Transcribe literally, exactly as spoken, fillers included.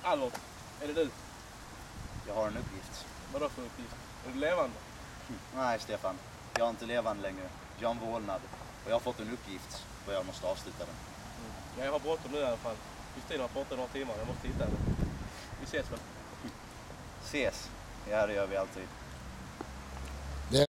Albert, är det du? Jag har en uppgift. Vadå för uppgift? Är du levande? Hm. Nej, Stefan. Jag är inte levande längre. Jag har en vålnad. Och jag har fått en uppgift och jag måste avsluta den. Mm. Ja, jag har bråttom nu i alla fall. Kristina har fått några timmar. Jag måste hitta henne. Vi ses väl? Ses. Ja, det gör vi alltid.